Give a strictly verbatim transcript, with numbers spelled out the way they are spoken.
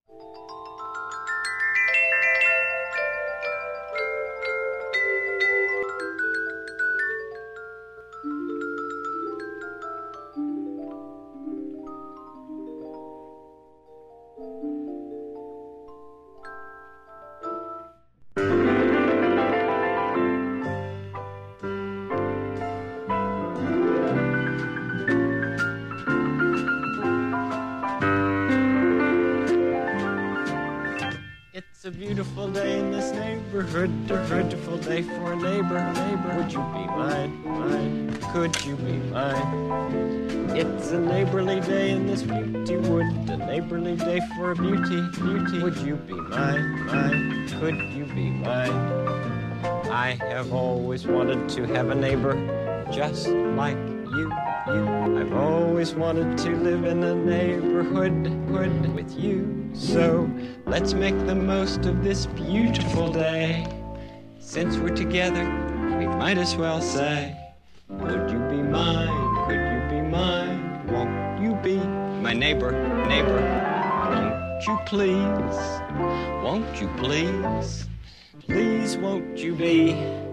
It's a beautiful day in this neighborhood, a beautiful day for a neighbor, neighbor. Would you be mine, mine? Could you be mine? It's a neighborly day in this beauty wood, a neighborly day for a beauty, beauty. Would you be mine, mine? Could you be mine? I have always wanted to have a neighbor just like you, you. I've always wanted to live in a neighborhood hood with you. So let's make the most of this beautiful day. Since we're together, we might as well say, would you be mine? Could you be mine? Won't you be my neighbor, neighbor? Won't you please? Won't you please? Please won't you be